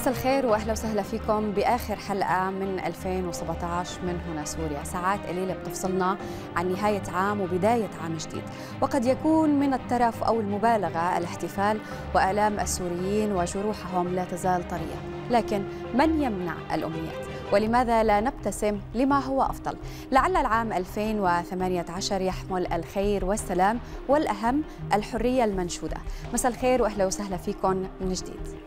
مساء الخير واهلا وسهلا فيكم باخر حلقه من 2017 من هنا سوريا. ساعات قليله بتفصلنا عن نهايه عام وبدايه عام جديد، وقد يكون من الترف او المبالغه الاحتفال والام السوريين وجروحهم لا تزال طريه، لكن من يمنع الامنيات؟ ولماذا لا نبتسم لما هو افضل؟ لعل العام 2018 يحمل الخير والسلام والاهم الحريه المنشوده. مساء الخير واهلا وسهلا فيكم من جديد.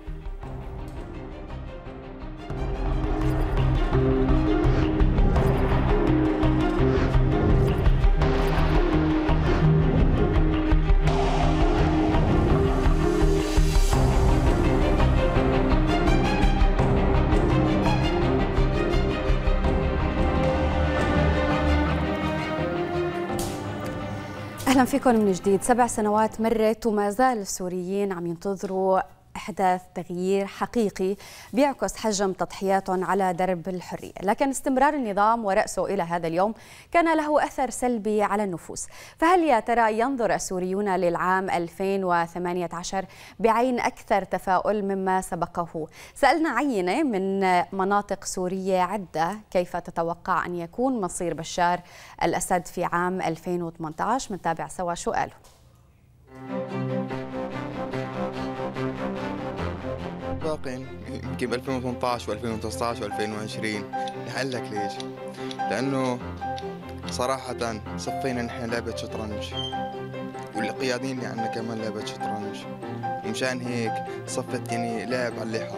أهلا فيكم من جديد. 7 سنوات مرت وما زال السوريين عم ينتظروا إحداث تغيير حقيقي بيعكس حجم تضحياتهم على درب الحرية، لكن استمرار النظام ورأسه إلى هذا اليوم كان له أثر سلبي على النفوس. فهل يا ترى ينظر السوريون للعام 2018 بعين أكثر تفاؤل مما سبقه؟ سألنا عينة من مناطق سورية عدة كيف تتوقع أن يكون مصير بشار الأسد في عام 2018. منتابع سوا شو قالوا. باقين يمكن ب 2018 و2019 و2020. لحل لك ليش؟ لأنه صراحة صفينا نحن لعبة شطرنج، والقيادين اللي عندنا كمان لعبة شطرنج، ومشان هيك صفت يعني لعب على اللحى.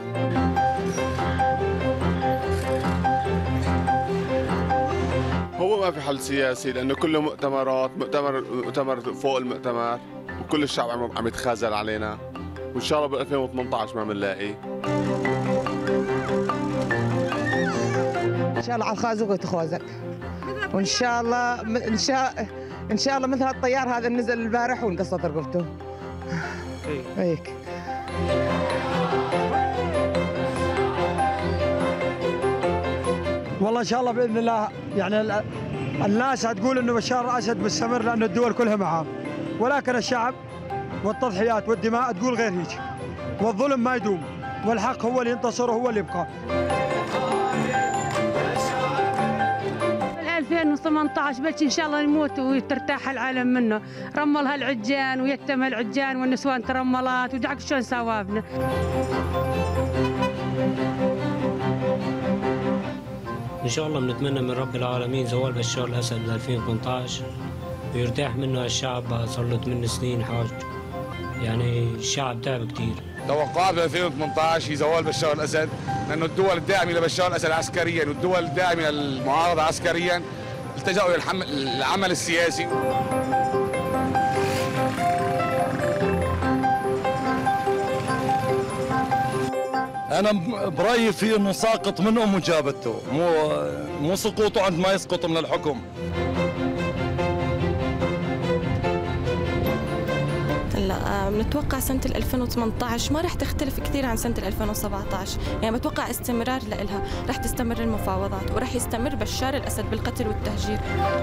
هو ما في حل سياسي، لأنه كله مؤتمرات، مؤتمر فوق المؤتمر، وكل الشعب عم يتخاذل علينا، وإن شاء الله ب 2018 ما بنلاقي. إن شاء الله على الخازوق وتخوزك، وإن شاء الله إن شاء الله مثل هالطيار هذا نزل البارح وانقصت رقبته. هيك. والله ان شاء الله باذن الله، يعني الناس هتقول انه بشار الاسد مستمر لانه الدول كلها معاه، ولكن الشعب والتضحيات والدماء تقول غير هيك، والظلم ما يدوم، والحق هو اللي ينتصر وهو اللي يبقى. 2018 بس ان شاء الله نموت وترتاح العالم منه. رمل هالعجان ويتم هالعجان والنسوان ترملات ودعك شلون ثوابنا. إن شاء الله بنتمنى من رب العالمين زوال بشار الأسد ل 2018 ويرتاح منه الشعب. صار له 8 سنين حاج، يعني الشعب تعب كثير. توقعات ب 2018 هي زوال بشار الأسد، لأنه الدول الداعمة لبشار الأسد عسكريا والدول الداعمة للمعارضة عسكريا التجأوا للعمل السياسي. أنا برأيي في إنه ساقط منه مجابته، مو سقوطه عندما يسقط من الحكم. هلا بنتوقع سنة 2018 ما رح تختلف كثير عن سنة 2017، يعني بتوقع استمرار لإلها، رح تستمر المفاوضات ورح يستمر بشار الأسد بالقتل والتهجير.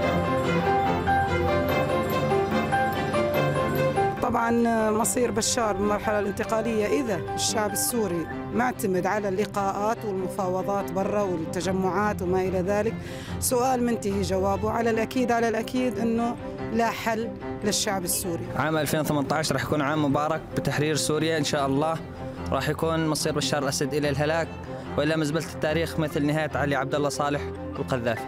طبعا مصير بشار بالمرحلة الانتقالية إذا الشعب السوري معتمد على اللقاءات والمفاوضات برا والتجمعات وما إلى ذلك، سؤال منتهي جوابه. على الأكيد أنه لا حل للشعب السوري. عام 2018 رح يكون عام مبارك بتحرير سوريا إن شاء الله. راح يكون مصير بشار الأسد إلى الهلاك وإلى مزبلة التاريخ مثل نهاية علي عبد الله صالح والقذافي.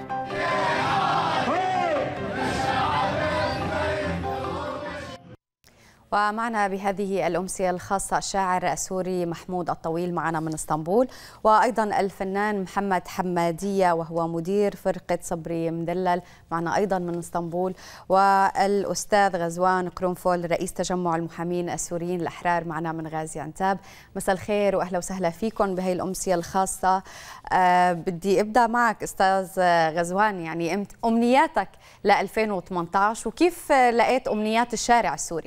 ومعنا بهذه الأمسية الخاصة الشاعر السوري محمود الطويل معنا من اسطنبول، وأيضا الفنان محمد حمادية وهو مدير فرقة صبري مدلل معنا أيضا من اسطنبول، والأستاذ غزوان قرنفل رئيس تجمع المحامين السوريين الأحرار معنا من غازي عنتاب. مساء الخير وأهلا وسهلا فيكم بهي الأمسية الخاصة. بدي أبدأ معك أستاذ غزوان، يعني أمنياتك ل 2018 وكيف لقيت أمنيات الشارع السوري؟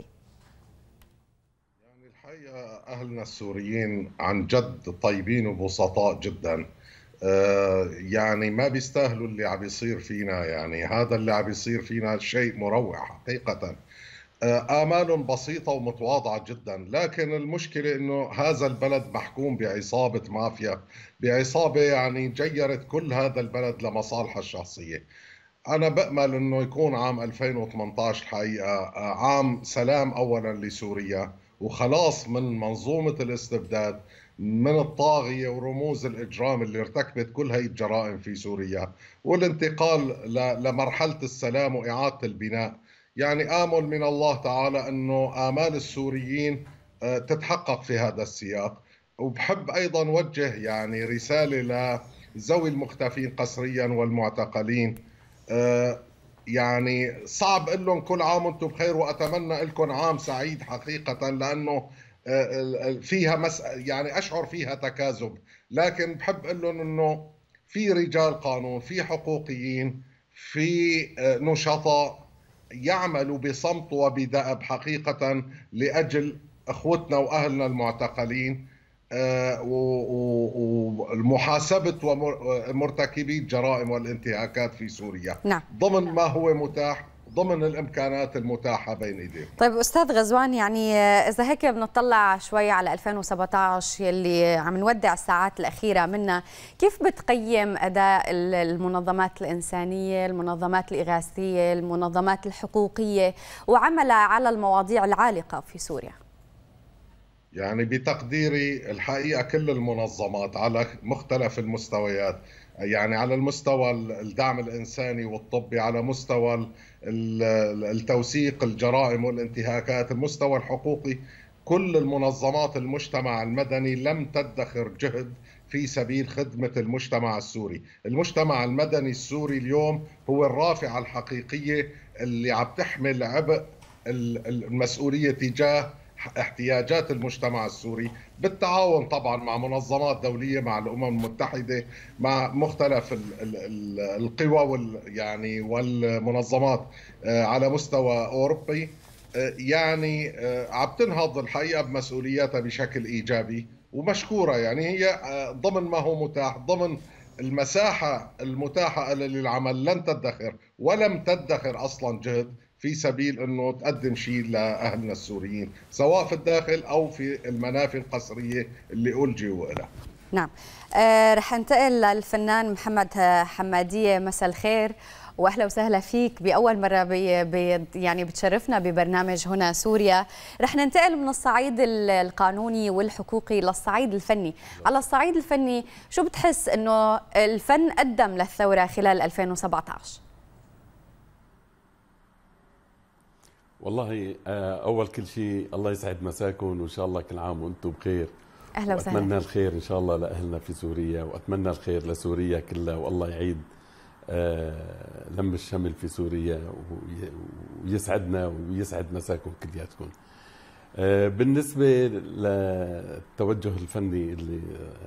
أهلنا السوريين عن جد طيبين وبسطاء جدا، يعني ما بيستاهلوا اللي عم يصير فينا. يعني هذا اللي عم يصير فينا شيء مروع حقيقة. آمال بسيطة ومتواضعة جدا، لكن المشكلة أنه هذا البلد محكوم بعصابة مافيا، بعصابة يعني جيرت كل هذا البلد لمصالحها الشخصية. أنا بأمل أنه يكون عام 2018 الحقيقة عام سلام أولا لسوريا، وخلاص من منظومة الاستبداد، من الطاغية ورموز الإجرام اللي ارتكبت كل هاي الجرائم في سوريا، والانتقال لمرحلة السلام وإعادة البناء. يعني آمل من الله تعالى أنه آمال السوريين تتحقق في هذا السياق. وبحب أيضا وجه يعني رسالة لذوي المختفين قسريا والمعتقلين. يعني صعب أقول لهم كل عام وانتم بخير، وأتمنى لكم عام سعيد حقيقة، لأنه فيها يعني أشعر فيها تكاذب، لكن بحب أقول لهم أنه في رجال قانون، في حقوقيين، في نشطاء يعملوا بصمت وبدأب حقيقة لأجل أخوتنا وأهلنا المعتقلين، ومحاسبة ومرتكبي الجرائم والانتهاكات في سوريا. نعم. ضمن ما هو متاح، ضمن الإمكانات المتاحة بين إيديهم. طيب أستاذ غزوان، يعني إذا هيك بنطلع شوي على 2017 يلي عم نودع الساعات الأخيرة منها، كيف بتقيم أداء المنظمات الإنسانية، المنظمات الإغاثية، المنظمات الحقوقية وعملها على المواضيع العالقة في سوريا؟ يعني بتقديري الحقيقة كل المنظمات على مختلف المستويات، يعني على المستوى الدعم الإنساني والطبي، على مستوى التوثيق الجرائم والانتهاكات، المستوى الحقوقي، كل المنظمات المجتمع المدني لم تدخر جهد في سبيل خدمة المجتمع السوري. المجتمع المدني السوري اليوم هو الرافعة الحقيقية اللي عم تحمل عبء المسؤولية تجاه احتياجات المجتمع السوري، بالتعاون طبعا مع منظمات دولية، مع الأمم المتحدة، مع مختلف القوى يعني والمنظمات على مستوى أوروبي. يعني عم تنهض الحقيقة بمسؤولياتها بشكل إيجابي ومشكورة. يعني هي ضمن ما هو متاح، ضمن المساحة المتاحة للعمل، لن تدخر ولم تدخر أصلا جهد في سبيل أنه تقدم شيء لأهلنا السوريين، سواء في الداخل أو في المنافي القسرية اللي ألجئوا لها. نعم. رح انتقل للفنان محمد حمادية. مساء الخير واهلا وسهلا فيك باول مره يعني بتشرفنا ببرنامج هنا سوريا. رح ننتقل من الصعيد القانوني والحقوقي للصعيد الفني. على الصعيد الفني شو بتحس انه الفن قدم للثوره خلال 2017؟ والله اول كل شيء الله يسعد مساكم، وان شاء الله كل عام وانتم بخير. اهلا وسهلا. واتمنى الخير ان شاء الله لاهلنا في سوريا، واتمنى الخير لسوريا كلها، والله يعيد لم الشمل في سوريا ويسعدنا ويسعد مساكم كلياتكم. بالنسبة للتوجه الفني اللي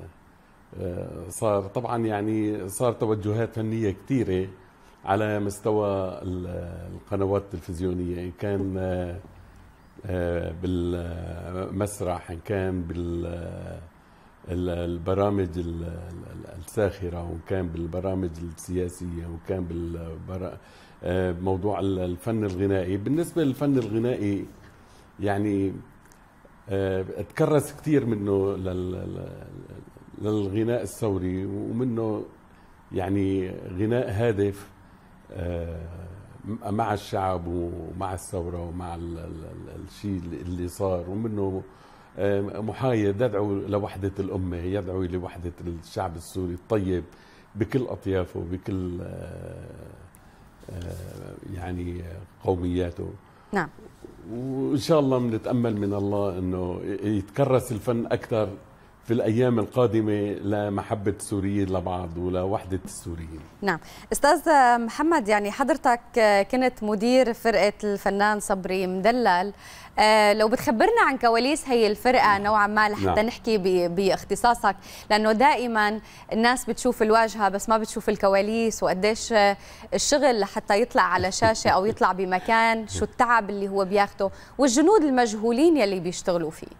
صار، طبعا يعني صار توجهات فنية كثيرة على مستوى القنوات التلفزيونية، إن كان بالمسرح، إن كان بالبرامج الساخرة، وإن كان بالبرامج السياسية، وإن كان بموضوع الفن الغنائي. بالنسبة للفن الغنائي يعني تكرس كثير منه للغناء الثوري، ومنه يعني غناء هادف مع الشعب ومع الثورة ومع الشيء اللي صار، ومنه محايد يدعو لوحدة الأمة، يدعو لوحدة الشعب السوري الطيب بكل أطيافه، بكل يعني قومياته. نعم. وإن شاء الله بنتأمل من الله أنه يتكرس الفن أكثر في الأيام القادمة لمحبة السوريين لبعض ولوحدة السوريين. نعم. أستاذ محمد، يعني حضرتك كنت مدير فرقة الفنان صبري مدلل، لو بتخبرنا عن كواليس هي الفرقة نوعا ما لحتى نعم. نحكي باختصاصك، لأنه دائما الناس بتشوف الواجهة بس ما بتشوف الكواليس، وقديش الشغل لحتى يطلع على شاشة أو يطلع بمكان، شو التعب اللي هو بياخده والجنود المجهولين يلي بيشتغلوا فيه.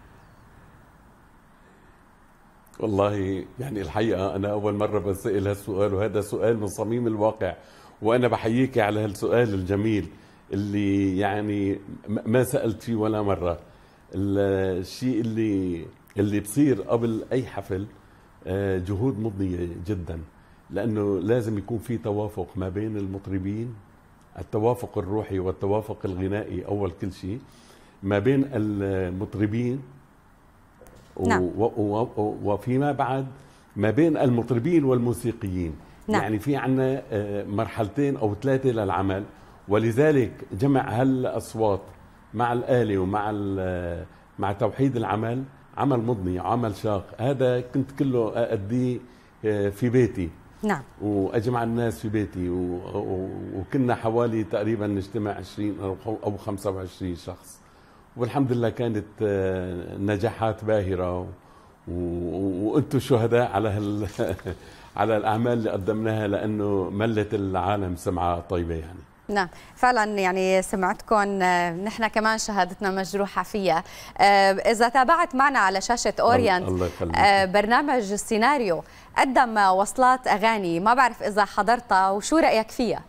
والله يعني الحقيقة أنا أول مرة بسأل هالسؤال، وهذا سؤال من صميم الواقع، وأنا بحييك على هالسؤال الجميل. اللي يعني ما سألت فيه ولا مرة. الشيء اللي بصير قبل أي حفل جهود مضنية جدا، لأنه لازم يكون في توافق ما بين المطربين، التوافق الروحي والتوافق الغنائي أول كل شيء ما بين المطربين، نعم. وفيما بعد ما بين المطربين والموسيقيين. نعم. يعني في عنا مرحلتين أو ثلاثة للعمل، ولذلك جمع هالأصوات مع الآلة ومع مع توحيد العمل عمل مضني وعمل شاق. هذا كنت كله أأديه في بيتي. نعم. وأجمع الناس في بيتي وكنا حوالي تقريبا نجتمع 20 أو 25 شخص، والحمد لله كانت نجاحات باهرة، وأنتم شهداء على على الأعمال اللي قدمناها، لأنه ملت العالم سمعة طيبة يعني. نعم فعلا، يعني سمعتكم نحن كمان شهادتنا مجروحة فيها. إذا تابعت معنا على شاشة أورينت برنامج السيناريو قدم وصلات أغاني، ما بعرف إذا حضرتها وشو رأيك فيها؟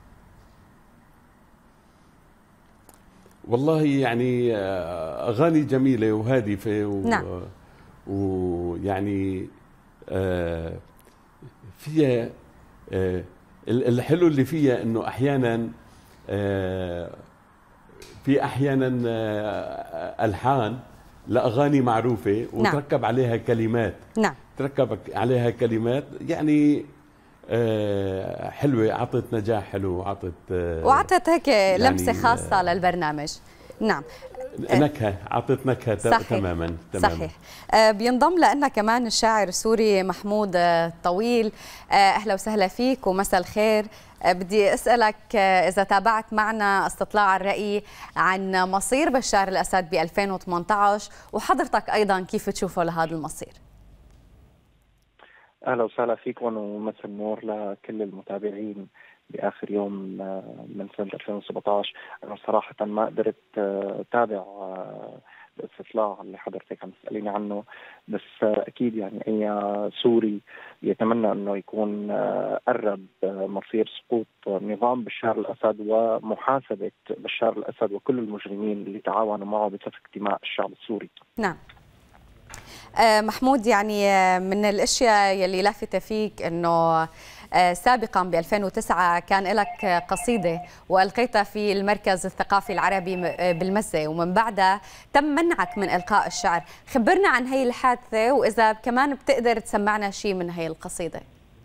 والله يعني أغاني جميلة وهادفة نعم. ويعني فيها الحلو اللي فيها انه احيانا في احيانا الحان لاغاني معروفه وتركب نعم. عليها كلمات. نعم. تركب عليها كلمات يعني حلوه، اعطت نجاح حلو، واعطت هيك يعني لمسه خاصه للبرنامج. نعم. نكهه، اعطت نكهه. صحيح. تماما. صحيح. بينضم لنا كمان الشاعر السوري محمود طويل. اهلا وسهلا فيك ومساء الخير. بدي اسالك اذا تابعت معنا استطلاع الراي عن مصير بشار الاسد ب 2018، وحضرتك ايضا كيف تشوفه لهذا المصير؟ اهلا وسهلا فيكم ومساء النور لكل المتابعين باخر يوم من سنه 2017. انا صراحه ما قدرت اتابع الاستطلاع اللي حضرتك عم تساليني عنه، بس اكيد يعني اي سوري يتمنى انه يكون قرب مصير سقوط نظام بشار الاسد ومحاسبه بشار الاسد وكل المجرمين اللي تعاونوا معه بسفك دماء الشعب السوري. نعم. محمود، يعني من الاشياء يلي لافتة فيك انه سابقا ب 2009 كان لك قصيدة والقيتها في المركز الثقافي العربي بالمزة، ومن بعدها تم منعك من إلقاء الشعر. خبرنا عن هي الحادثة، وإذا كمان بتقدر تسمعنا شيء من هي القصيدة.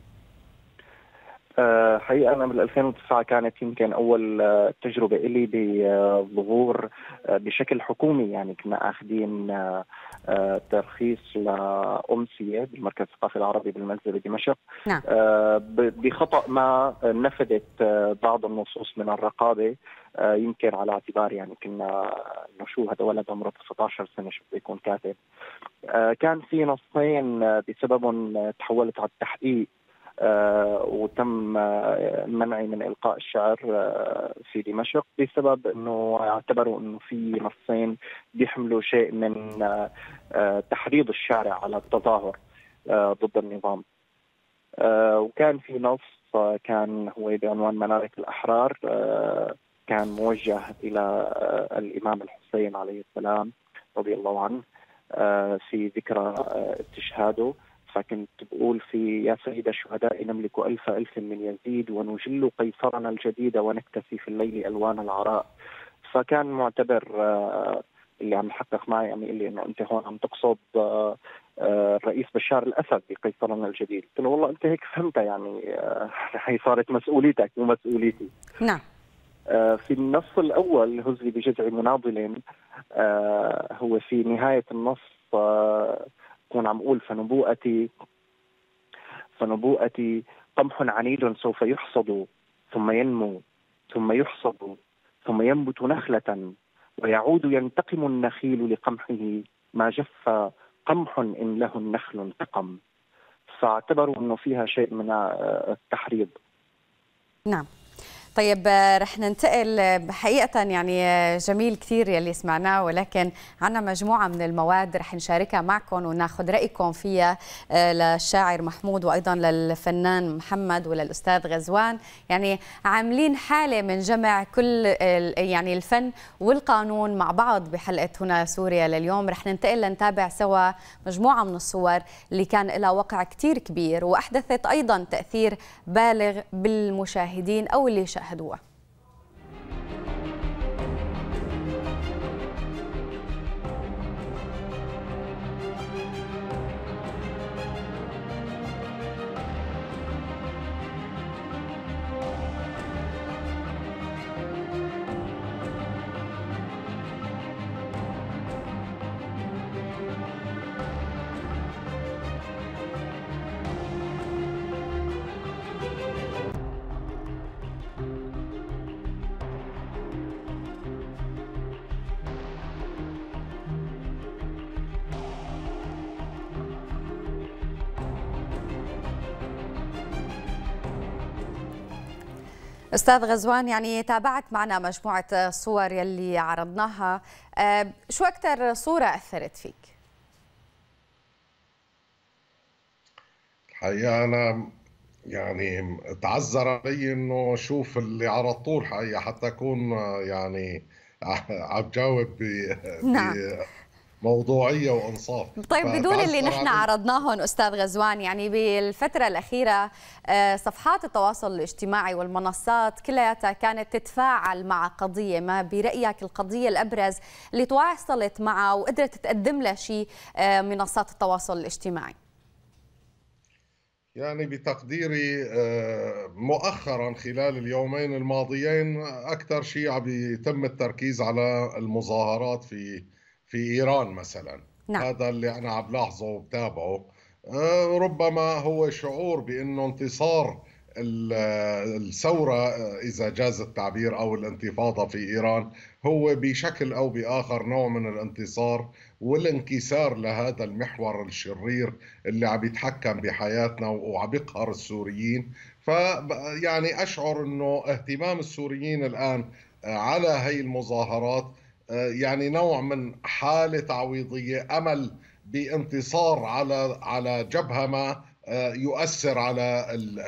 حقيقة أنا بال 2009 كانت يمكن أول تجربة إلي بظهور بشكل حكومي، يعني كنا أخذين ترخيص لأمسية بالمركز الثقافي العربي بالمزة بدمشق. نعم. بخطأ ما نفذت بعض النصوص من الرقابة، يمكن على اعتبار يعني كنا إنه شو هذا ولد عمره 19 سنة شو بده يكون كاتب. كان في نصين بسببهم تحولت على التحقيق وتم منعي من إلقاء الشعر في دمشق بسبب أنه اعتبروا أنه في نصين بيحملوا شيء من تحريض الشارع على التظاهر ضد النظام. وكان في نص كان هو بعنوان منارة الأحرار، كان موجه إلى الإمام الحسين عليه السلام رضي الله عنه في ذكرى استشهاده. فكنت بقول في يا سيد الشهداء نملك ألف ألف من يزيد ونجل قيصرنا الجديد ونكتسي في الليل ألوان العراء. فكان معتبر اللي عم يحقق معي عم يقول لي إنه أنت هون عم تقصد الرئيس بشار الأسد بقيصرنا الجديد. قلت له والله أنت هيك فهمتها، يعني هي صارت مسؤوليتك مو مسؤوليتي. نعم. في النص الأول هزي بجذع مناضل، هو في نهاية النص كون عم أقول فنبوءتي قمح عنيد سوف يحصد ثم ينمو ثم يحصد ثم ينبت نخلة ويعود ينتقم النخيل لقمحه ما جف قمح إن له النخل انتقم. فاعتبروا أنه فيها شيء من التحريض. نعم. طيب رح ننتقل حقيقة، يعني جميل كثير يلي سمعناه، ولكن عنا مجموعة من المواد رح نشاركها معكم وناخذ رأيكم فيها للشاعر محمود وأيضا للفنان محمد وللأستاذ غزوان. يعني عاملين حالة من جمع كل يعني الفن والقانون مع بعض بحلقة هنا سوريا لليوم. رح ننتقل لنتابع سوا مجموعة من الصور اللي كان لها وقع كثير كبير وأحدثت أيضا تأثير بالغ بالمشاهدين أو اللي شاهدوها. أستاذ غزوان، يعني تابعت معنا مجموعة الصور يلي عرضناها، شو أكثر صورة أثرت فيك؟ الحقيقة أنا يعني تعذر علي إنه أشوف اللي عرضتوه الحقيقة حتى أكون يعني عم جاوب نعم موضوعية وإنصاف. طيب بدون اللي نحن عرضناهم أستاذ غزوان، يعني بالفترة الأخيرة صفحات التواصل الاجتماعي والمنصات كلها كانت تتفاعل مع قضية ما. برأيك القضية الأبرز اللي تواصلت معها وقدرت تقدم لها شيء منصات التواصل الاجتماعي؟ يعني بتقديري مؤخرا خلال اليومين الماضيين أكثر شيء عم يتم التركيز على المظاهرات في إيران مثلا. نعم. هذا اللي أنا عم لاحظه وبتابعه. ربما هو شعور بأنه انتصار الثورة إذا جاز التعبير أو الانتفاضة في إيران هو بشكل أو بآخر نوع من الانتصار والانكسار لهذا المحور الشرير اللي عم يتحكم بحياتنا وعم يقهر السوريين. فيعني أشعر أنه اهتمام السوريين الآن على هي المظاهرات يعني نوع من حالة تعويضية، أمل بانتصار على جبهة ما يؤثر على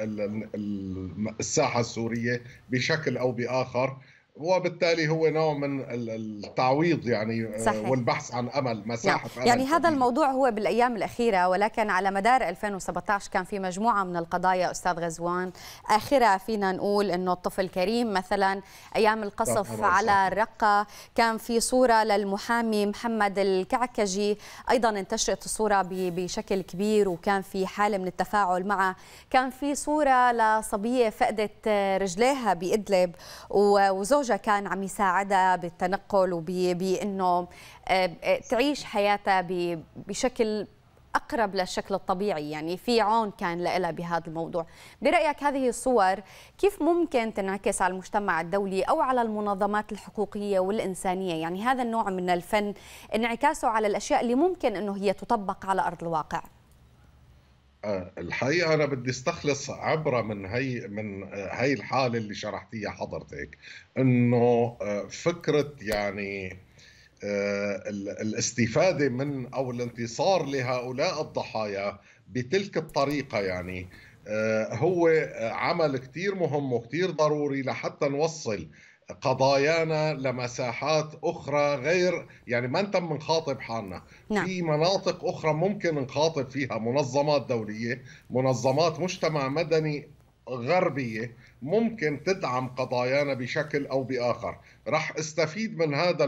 الساحة السورية بشكل أو بآخر، وبالتالي هو نوع من التعويض يعني. صحيح. والبحث عن أمل، مساحة أمل. يعني هذا الموضوع هو بالأيام الأخيرة، ولكن على مدار 2017 كان في مجموعة من القضايا أستاذ غزوان، آخرها فينا نقول أنه الطفل كريم مثلا، أيام القصف على الرقة كان في صورة للمحامي محمد الكعكجي أيضا انتشرت الصورة بشكل كبير وكان في حالة من التفاعل معه. كان في صورة لصبية فقدت رجليها بإدلب وزوجها كان عم يساعدها بالتنقل وبأنه تعيش حياتها بشكل أقرب للشكل الطبيعي، يعني في عون كان لها بهذا الموضوع. برأيك هذه الصور كيف ممكن تنعكس على المجتمع الدولي أو على المنظمات الحقوقية والإنسانية؟ يعني هذا النوع من الفن انعكاسه على الأشياء اللي ممكن أنه هي تطبق على أرض الواقع. الحقيقة أنا بدي استخلص عبرة من هي الحالة اللي شرحتيها حضرتك، إنه فكرة يعني الاستفادة من أو الانتصار لهؤلاء الضحايا بتلك الطريقة يعني هو عمل كتير مهم وكتير ضروري لحتى نوصل قضايانا لمساحات أخرى غير يعني ما نتم نخاطب حالنا. نعم. في مناطق أخرى ممكن نخاطب فيها منظمات دولية، منظمات مجتمع مدني غربية ممكن تدعم قضايانا بشكل أو بآخر. رح استفيد من هذا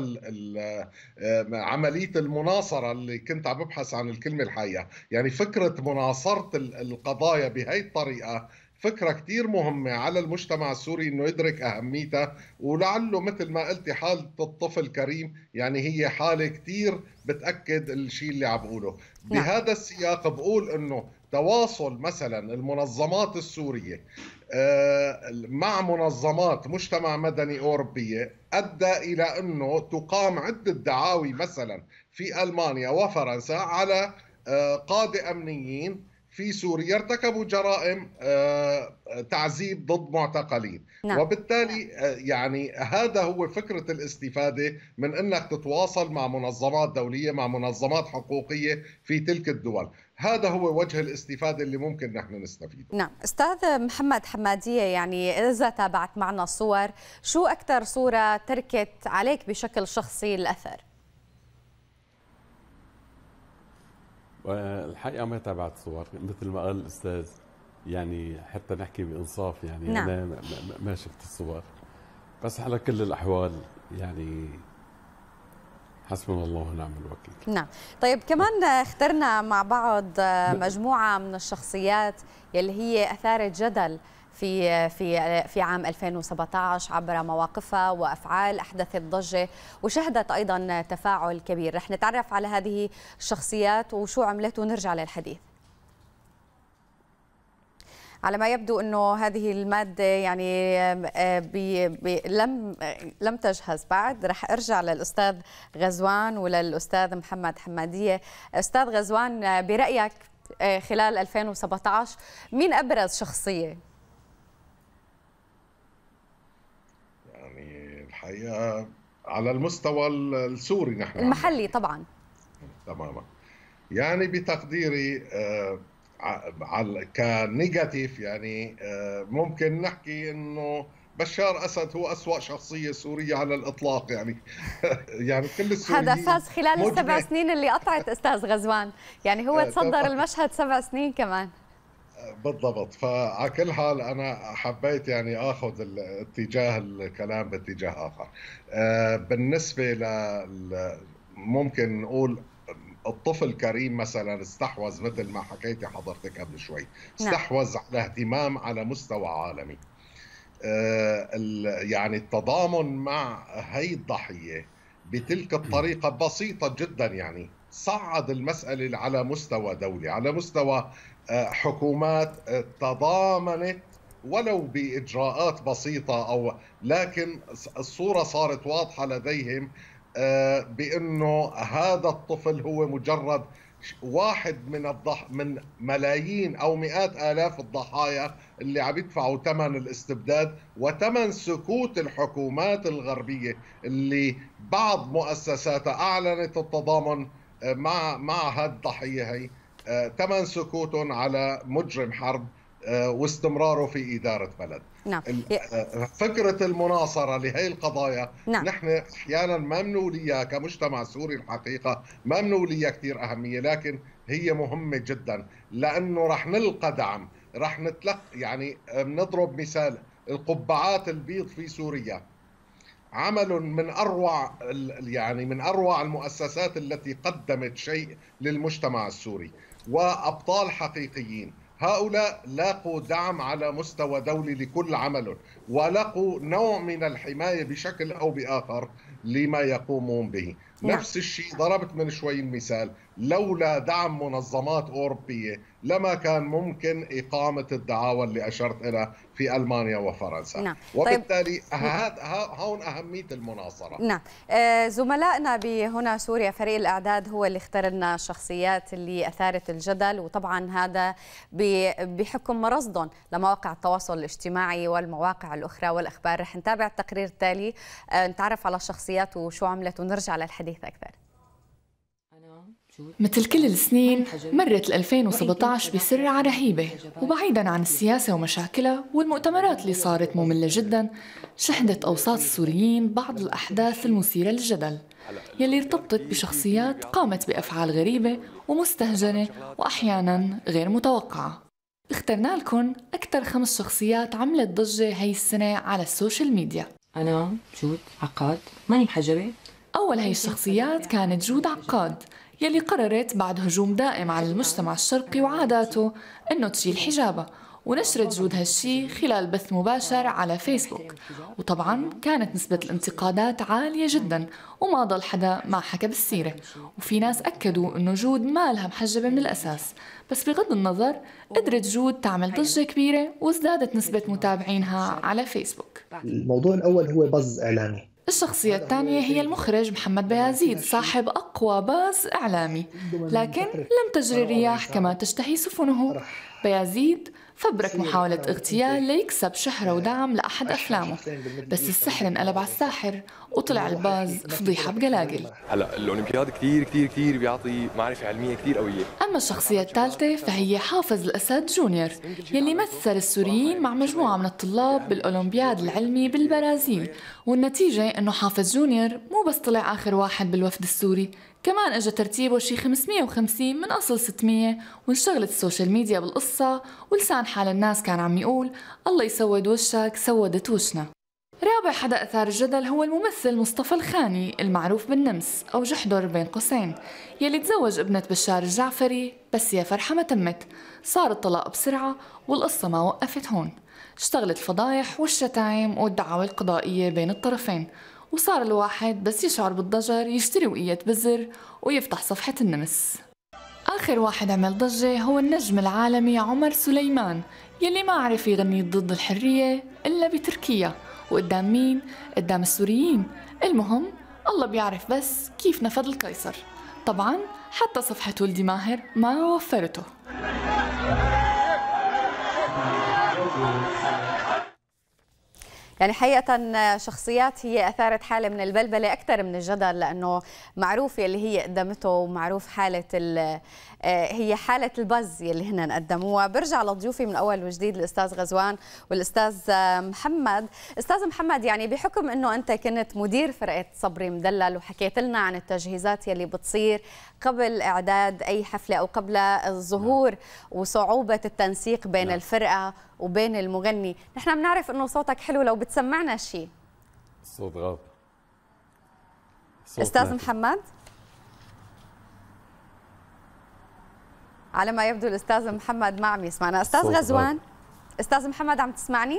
عملية المناصرة اللي كنت عم ببحث عن الكلمة الحقيقة. يعني فكرة مناصرة القضايا بهي الطريقة فكرة كتير مهمة على المجتمع السوري إنه يدرك أهميتها، ولعله مثل ما قلتي حالة الطفل كريم يعني هي حالة كتير بتأكد الشيء اللي عم بقوله. بهذا السياق بقول إنه تواصل مثلا المنظمات السورية مع منظمات مجتمع مدني أوروبية أدى إلى أنه تقام عدة دعاوي مثلا في ألمانيا وفرنسا على قادة أمنيين في سوريا ارتكبوا جرائم تعذيب ضد معتقلين. نعم. وبالتالي يعني هذا هو فكرة الاستفادة من أنك تتواصل مع منظمات دولية، مع منظمات حقوقية في تلك الدول. هذا هو وجه الاستفادة اللي ممكن نحن نستفيد. نعم. أستاذ محمد حمادية، يعني إذا تابعت معنا الصور، شو أكثر صورة تركت عليك بشكل شخصي الأثر؟ الحقيقة ما تابعت صور، مثل ما قال الأستاذ، يعني حتى نحكي بإنصاف، يعني نعم. أنا ما شفت الصور، بس على كل الأحوال يعني حسبنا الله ونعم الوكيل. نعم. طيب، كمان اخترنا مع بعض مجموعة من الشخصيات يلي هي أثارت جدل في عام 2017 عبر مواقفها وأفعال أحدثت ضجة وشهدت أيضا تفاعل كبير. رح نتعرف على هذه الشخصيات وشو عملت ونرجع للحديث. على ما يبدو أنه هذه المادة يعني لم تجهز بعد. رح أرجع للأستاذ غزوان وللأستاذ محمد حمادية. أستاذ غزوان، برأيك خلال 2017 مين أبرز شخصية؟ الحقيقة على المستوى السوري نحن المحلي طبعا. تماما. يعني بتقديري كنيجاتيف، يعني ممكن نحكي انه بشار اسد هو أسوأ شخصية سورية على الاطلاق. يعني يعني كل السوريين هذا فاز خلال السبع سنين اللي قطعت استاذ غزوان، يعني هو تصدر المشهد 7 سنين كمان. بالضبط. فعلى كل حال أنا حبيت يعني أخذ الاتجاه الكلام باتجاه آخر. بالنسبة ممكن نقول الطفل كريم مثلا استحوذ، مثل ما حكيتي حضرتك قبل شوي، استحوذ على اهتمام على مستوى عالمي. يعني التضامن مع هي الضحية بتلك الطريقة بسيطة جدا، يعني صعد المسألة على مستوى دولي، على مستوى حكومات تضامنت ولو بإجراءات بسيطة، لكن الصورة صارت واضحة لديهم بأنه هذا الطفل هو مجرد واحد من ملايين أو مئات آلاف الضحايا اللي عم يدفعوا ثمن الاستبداد وثمن سكوت الحكومات الغربية اللي بعض مؤسساتها أعلنت التضامن مع هذه الضحية هي، ثمن سكوتهم على مجرم حرب واستمراره في إدارة بلد. نعم. فكرة المناصرة لهي القضايا، نعم. نحن أحيانا ما بنوليها كمجتمع سوري، الحقيقة ما بنوليها كثير أهمية، لكن هي مهمة جدا لأنه رح نلقى دعم، رح نتلقى. يعني بنضرب مثال القبعات البيض في سوريا، عمل من أروع المؤسسات التي قدمت شيء للمجتمع السوري، وأبطال حقيقيين. هؤلاء لاقوا دعم على مستوى دولي لكل عمل، ولقوا نوع من الحماية بشكل أو بآخر لما يقومون به. نفس الشيء ضربت من شوي المثال، لولا دعم منظمات أوروبية لما كان ممكن إقامة الدعاوى اللي أشرت إلى في ألمانيا وفرنسا. نعم. وبالتالي هون أهمية المناصرة. نعم. زملائنا بهنا سوريا فريق الإعداد هو اللي اختار لنا الشخصيات اللي أثارت الجدل، وطبعا هذا بحكم مرصدهم لمواقع التواصل الاجتماعي والمواقع الأخرى والأخبار. رح نتابع التقرير التالي نتعرف على الشخصيات وشو عملت ونرجع للحديث أكثر. مثل كل السنين مرت 2017 بسرعة رهيبة، وبعيداً عن السياسة ومشاكلها والمؤتمرات اللي صارت مملة جداً، شهدت أوساط السوريين بعض الأحداث المثيرة للجدل يلي ارتبطت بشخصيات قامت بأفعال غريبة ومستهجنة وأحياناً غير متوقعة. اخترنا لكم أكثر 5 شخصيات عملت ضجة هاي السنة على السوشيال ميديا. أنا جود عقاد، ماني محجبة. أول هاي الشخصيات كانت جود عقاد، يلي قررت بعد هجوم دائم على المجتمع الشرقي وعاداته إنه تشيل حجابها، ونشرت جود هالشي خلال بث مباشر على فيسبوك. وطبعاً كانت نسبة الانتقادات عالية جداً، وما ضل حدا ما حكى بالسيرة، وفي ناس أكدوا إنه جود ما لها محجبة من الأساس. بس بغض النظر قدرت جود تعمل ضجة كبيرة وازدادت نسبة متابعينها على فيسبوك. الموضوع الأول هو بز إعلامي. الشخصية الثانية هي المخرج محمد بيازيد صاحب أقوى باز إعلامي، لكن لم تجري الرياح كما تشتهي سفنه. بيازيد فبرك محاولة اغتيال ليكسب شهرة ودعم لأحد أفلامه، بس السحر انقلب على الساحر وطلع الباز فضيحة بقلاقل. هلا الأولمبياد كتير كتير كتير بيعطي معرفة علمية كتير قوية. أما الشخصية الثالثة فهي حافظ الأسد جونيور يلي مثل السوريين مع مجموعة من الطلاب بالأولمبياد العلمي بالبرازيل، والنتيجة إنه حافظ جونيور مو بس طلع آخر واحد بالوفد السوري، كمان اجى ترتيبه شي 550 من أصل 600، وانشغلت السوشيال ميديا بالقصة، ولسان حال الناس كان عم يقول الله يسود وشك سودت وشنا. رابع حدا أثار الجدل هو الممثل مصطفى الخاني المعروف بالنمس أو جحدر بين قوسين، يلي تزوج ابنة بشار الجعفري، بس يا فرحة ما تمت، صار الطلاق بسرعة والقصة ما وقفت هون، اشتغلت الفضايح والشتايم والدعاوى القضائية بين الطرفين، وصار الواحد بس يشعر بالضجر يشتري وقية بزر ويفتح صفحة النمس. آخر واحد عمل ضجة هو النجم العالمي عمر سليمان يلي ما عرف يغني ضد الحرية إلا بتركيا، وقدام مين؟ قدام السوريين. المهم الله بيعرف بس كيف نفذ القيصر. طبعا حتى صفحة ولدي ماهر ما وفرته. يعني حقيقة شخصيات هي أثارت حالة من البلبلة أكثر من الجدل، لأنه معروف اللي هي قدمته ومعروف حالة هي حالة البز اللي هن قدموها. برجع لضيوفي من أول وجديد الأستاذ غزوان والأستاذ محمد. أستاذ محمد، يعني بحكم أنه أنت كنت مدير فرقة صبري مدلل وحكيت لنا عن التجهيزات يلي بتصير قبل إعداد أي حفلة أو قبل الظهور وصعوبة التنسيق بين الفرقة وبين المغني، نحن بنعرف أنه صوتك حلو، لو بتسمعنا شيء. الصوت غاب. أستاذ محمد، على ما يبدو الأستاذ محمد ما عم يسمعنا. أستاذ غزوان، أستاذ محمد عم تسمعني؟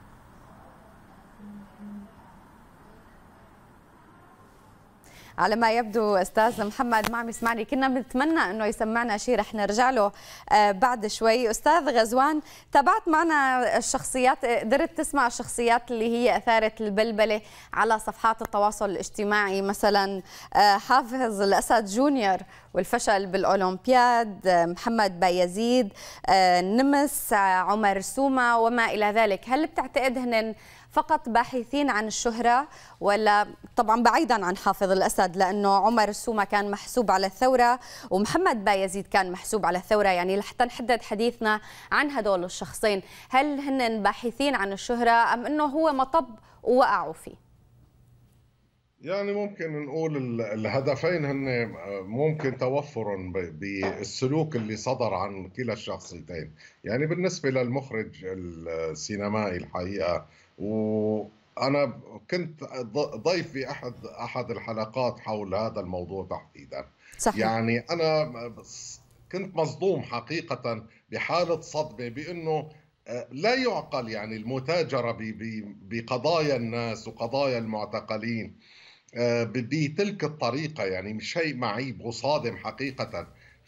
على ما يبدو أستاذ محمد ما عم يسمعني، كنا بنتمنى أنه يسمعنا شيء، رح نرجع له بعد شوي. أستاذ غزوان، تابعت معنا الشخصيات، قدرت تسمع الشخصيات اللي هي أثارت البلبلة على صفحات التواصل الاجتماعي، مثلا حافظ الأسد جونيور والفشل بالأولمبياد، محمد بايزيد، نمس، عمر سومة وما إلى ذلك. هل بتعتقد هن فقط باحثين عن الشهرة، ولا طبعا بعيدا عن حافظ الأسد لأنه عمر السومة كان محسوب على الثورة ومحمد بايزيد كان محسوب على الثورة، يعني لحتى نحدد حديثنا عن هدول الشخصين، هل هن باحثين عن الشهرة أم أنه هو مطب ووقعوا فيه؟ يعني ممكن نقول الهدفين هن ممكن توفر بالسلوك اللي صدر عن كلا الشخصيتين. يعني بالنسبة للمخرج السينمائي الحقيقة، وأنا كنت ضيف في أحد الحلقات حول هذا الموضوع تحديدا. صحيح. يعني أنا كنت مصدوم حقيقة بحالة صدمة بأنه لا يعقل يعني المتاجرة بقضايا الناس وقضايا المعتقلين بتلك الطريقة، يعني شيء معيب وصادم حقيقة.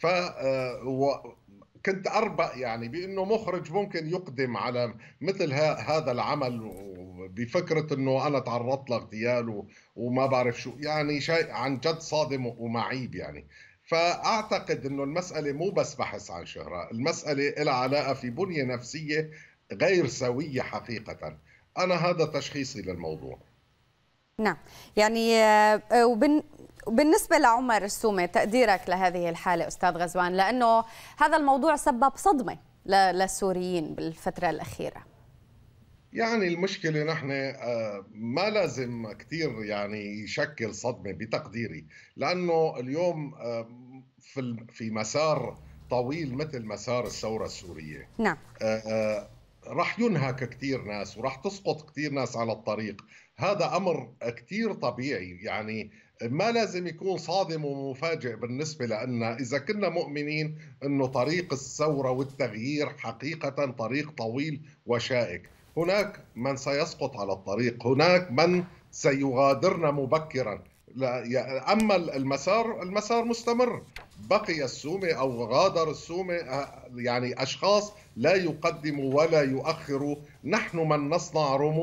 كنت أربأ يعني بأنه مخرج ممكن يقدم على مثل هذا العمل بفكرة أنه أنا تعرضت لاغتيال وما بعرف شو، يعني شيء عن جد صادم ومعيب يعني. فأعتقد أنه المسألة مو بس بحث عن شهرة، المسألة لها علاقة في بنية نفسية غير سوية حقيقة. أنا هذا تشخيصي للموضوع. نعم، يعني وبالنسبة لعمر السومة، تقديرك لهذه الحالة أستاذ غزوان، لأنه هذا الموضوع سبب صدمة للسوريين بالفترة الأخيرة. يعني المشكلة نحن ما لازم كثير يعني يشكل صدمة بتقديري، لأنه اليوم في مسار طويل مثل مسار الثورة السورية. نعم. رح ينهك كثير ناس ورح تسقط كثير ناس على الطريق. هذا أمر كثير طبيعي، يعني ما لازم يكون صادم ومفاجئ بالنسبة لنا إذا كنا مؤمنين أنه طريق الثورة والتغيير حقيقة طريق طويل وشائك. هناك من سيسقط على الطريق، هناك من سيغادرنا مبكرا، أما المسار مستمر. بقي السومة أو غادر السومة، يعني أشخاص لا يقدموا ولا يؤخروا. نحن من نصنع رموز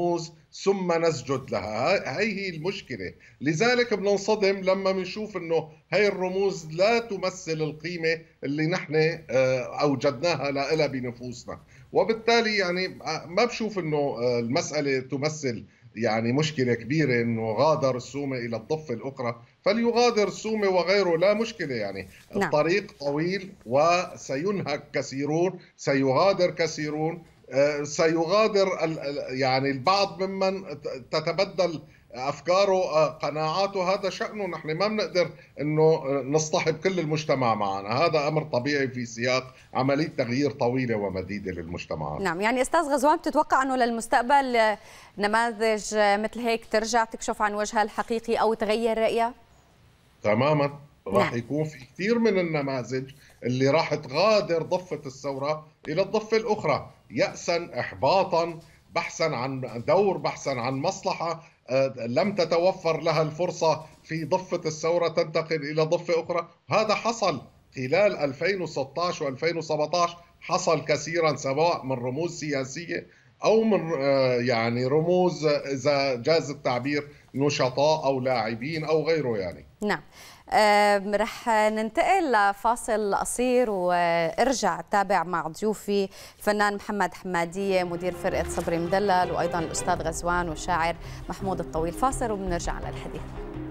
ثم نسجد لها. هي المشكلة. لذلك بننصدم لما بنشوف أنه هاي الرموز لا تمثل القيمة اللي نحن أوجدناها لها بنفوسنا، وبالتالي يعني ما بشوف أنه المسألة تمثل يعني مشكلة كبيرة أنه غادر السومة إلى الضفة الأخرى، فليغادر السومة وغيره، لا مشكلة يعني. نعم. الطريق طويل وسينهك كثيرون، سيغادر كثيرون، سيغادر يعني البعض ممن تتبدل أفكاره قناعاته، هذا شأنه. نحن ما بنقدر أنه نصطحب كل المجتمع معنا، هذا أمر طبيعي في سياق عملية تغيير طويلة ومديدة للمجتمعات. نعم، يعني أستاذ غزوان بتتوقع أنه للمستقبل نماذج مثل هيك ترجع تكشف عن وجهها الحقيقي أو تغير رأيها؟ تماما. راح نعم. يكون في كثير من النماذج اللي راح تغادر ضفة الثورة إلى الضفة الأخرى يأسا، إحباطا، بحثا عن دور، بحثا عن مصلحة لم تتوفر لها الفرصة في ضفة الثورة تنتقل إلى ضفة أخرى. هذا حصل خلال 2016 و2017، حصل كثيرا سواء من رموز سياسية أو من يعني رموز إذا جاز التعبير نشطاء أو لاعبين أو غيره يعني. نعم. رح ننتقل لفاصل قصير وارجع تابع مع ضيوفي الفنان محمد حمادية مدير فرقة صبري مدلل، وأيضا الأستاذ غزوان والشاعر محمود الطويل. فاصل وبنرجع على الحديث.